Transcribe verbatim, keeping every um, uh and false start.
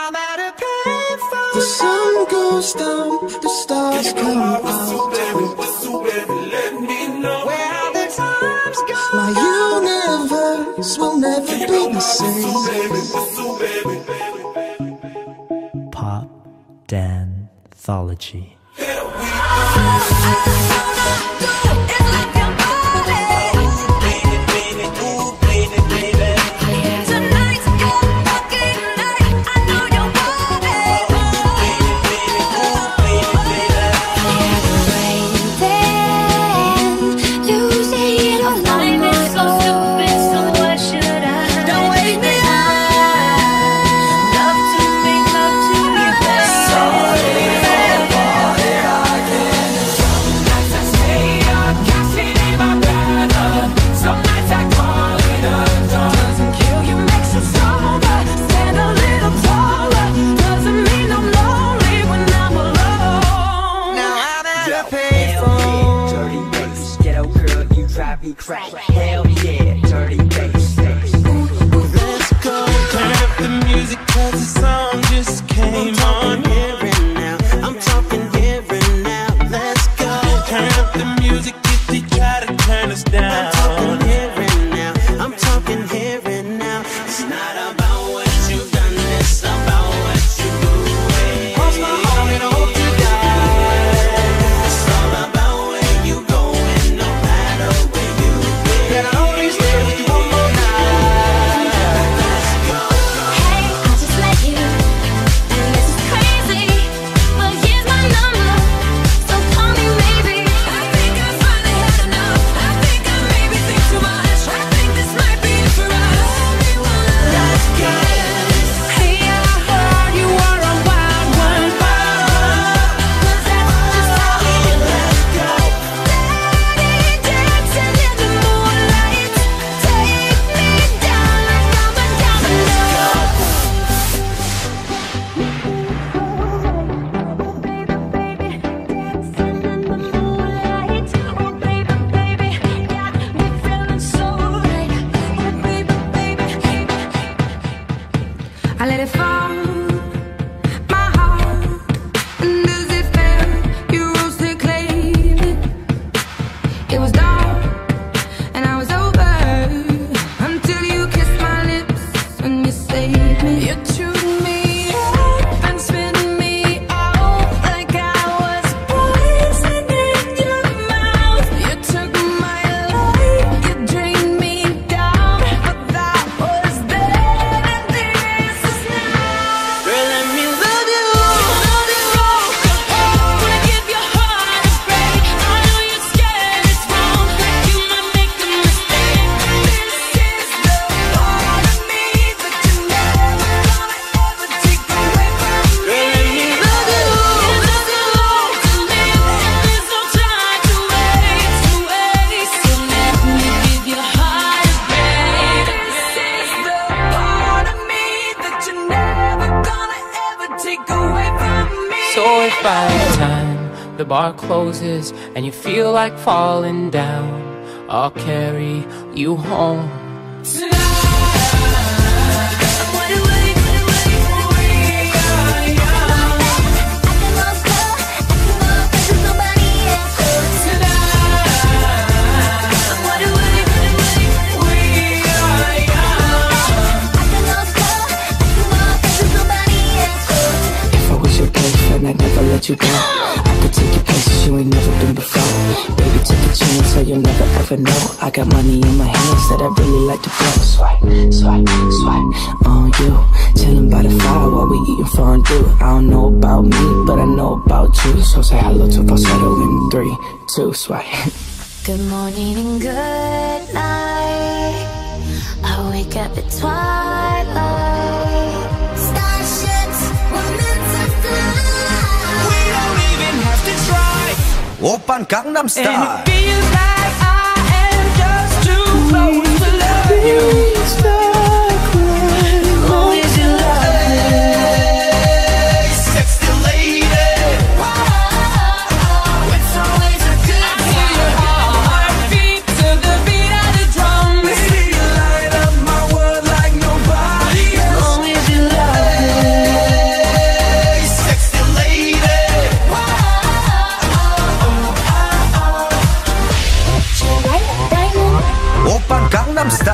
I'm at a payphone. The sun goes down, the stars come out. Whistle, baby, whistle, baby, let me know where the time's gone. My universe will never be the same. Whistle, baby, whistle, baby. Pop Danthology. Crack. Hell yeah, dirty bass. Let's go. Turn up the music cause the song just came on. Here and now, I'm talking here and now. Let's go. Turn up the music if they try to turn us down. I'm talking here and now, I'm talking here and now. It's not about what you've done, it's about what you do. Cross my heart and I hope you die. It's all about where you going, no matter where you been. And I'll only stay with you one more night. Let's go. Hey, I just met you, and this is crazy, but here's my number, so call me maybe. I think I finally had enough. I think I maybe think too much. I think this might be for us. Let's go. Hey, I heard you were a wild one, cause that's just how we Let's go. steady dancing in the moonlight. Take me down like I'm a domino. Baby, baby, dancing in the moonlight. Oh, baby, baby, got me feeling so right. Oh, baby, baby. I let it fall, my heart, and as it fell, you rose to claim it. It was dark, and I was over, until you kissed my lips and you saved me. You chewed me up and spit me out like I was poison in your mouth. You took my life, you drained me down, but that was then and this is now. Girl, let me love you. Love you wrong, wanna give your heart a break. I know you're scared it's wrong, you might make a mistake. This is the part of me that you never gonna ever take away from me. Girl, let me love you. There's no long to live, and there's no time to waste, to waste. So let me give your heart a break. This is the part of me that you're never gonna ever take away from me. So if by the time the bar closes and you feel like falling down, I'll carry you home. If I was your boyfriend, I'd never let you go. I could take you places you ain't never been before. Baby, take a chance, so you'll never ever know. I got money in my hands that I really like to blow. Swipe, swipe, swipe on you. Chilling by the fire while we eating fondue. I don't know about me, but I know about you. So say hello to falsetto in three, two, swipe. Good morning and good night. I wake up at twilight. Starships were meant to fly. We don't even have to try. Oppan Gangnam Style. And it feels like I am just too close to love you. As long as you love me. Sexy lady. Whoa, it's always a good time. I hear your heartbeat to the beat of the drum. Baby, you light up my world like nobody else. As long as you love me. I'm stuck